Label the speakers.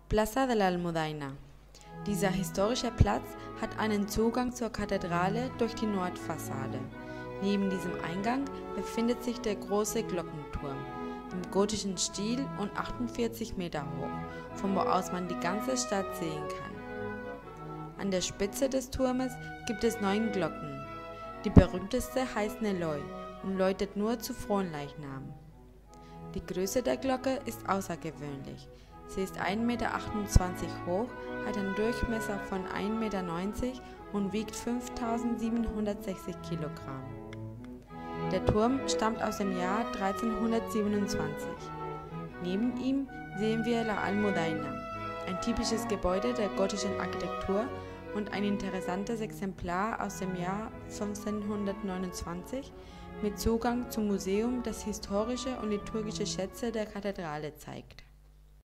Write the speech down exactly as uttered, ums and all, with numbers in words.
Speaker 1: Plaza de la Almudaina. Dieser historische Platz hat einen Zugang zur Kathedrale durch die Nordfassade. Neben diesem Eingang befindet sich der große Glockenturm im gotischen Stil und achtundvierzig Meter hoch, von wo aus man die ganze Stadt sehen kann. An der Spitze des Turmes gibt es neun Glocken. Die berühmteste heißt Neloi und läutet nur zu Fronleichnam. Die Größe der Glocke ist außergewöhnlich. Sie ist ein Meter achtundzwanzig hoch, hat einen Durchmesser von ein Meter neunzig und wiegt fünftausendsiebenhundertsechzig Kilogramm. Der Turm stammt aus dem Jahr dreizehnhundertsiebenundzwanzig. Neben ihm sehen wir La Almudaina, ein typisches Gebäude der gotischen Architektur und ein interessantes Exemplar aus dem Jahr fünfzehnhundertneunundzwanzig mit Zugang zum Museum, das historische und liturgische Schätze der Kathedrale zeigt.